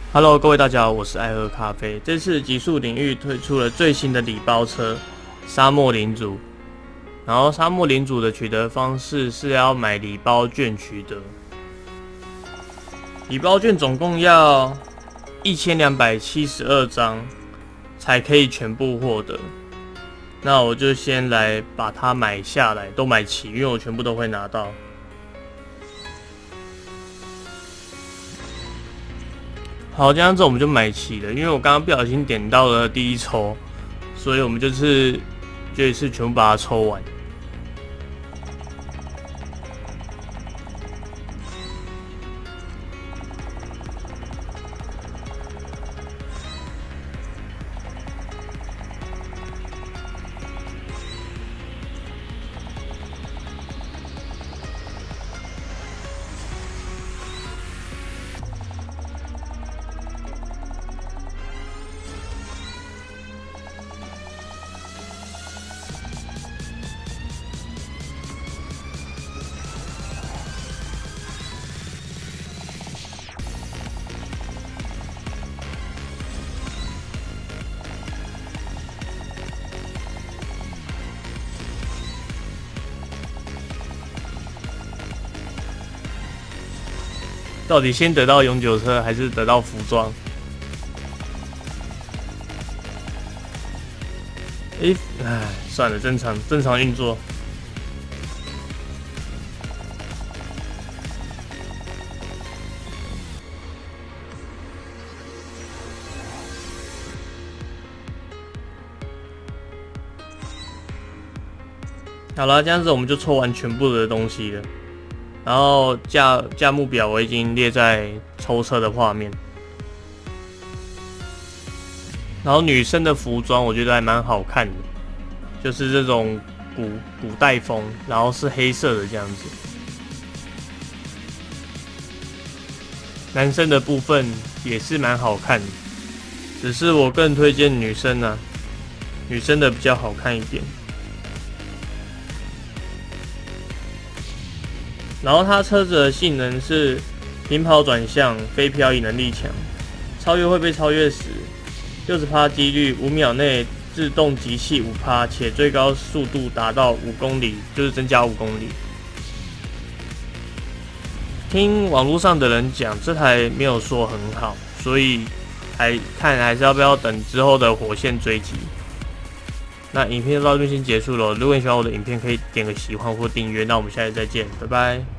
Hello，各位大家好，我是爱喝咖啡。这次极速领域推出了最新的礼包车——沙漠领主。然后沙漠领主的取得方式是要买礼包券取得。礼包券总共要1272张才可以全部获得。那我就先来把它买下来，都买齐，因为我全部都会拿到。好，这样子我们就买齐了。因为我刚刚不小心点到了第一抽，所以我们就一次全部把它抽完。到底先得到永久车还是得到服装？算了，正常运作。好了，这样子我们就抽完全部的东西了。然后价目表我已经列在抽车的画面。然后女生的服装我觉得还蛮好看的，就是这种古代风，然后是黑色的这样子。男生的部分也是蛮好看的，只是我更推荐女生啊，女生的比较好看一点。然后它车子的性能是平跑转向、非漂移能力强，超越会被超越时60%几率5秒内自动集气5%，且最高速度达到5公里，就是增加5公里。听网络上的人讲，这台没有说很好，所以还是要不要等之后的火线追击。那影片就到这边先结束了。如果你喜欢我的影片，可以点个喜欢或订阅。那我们下期再见，拜拜。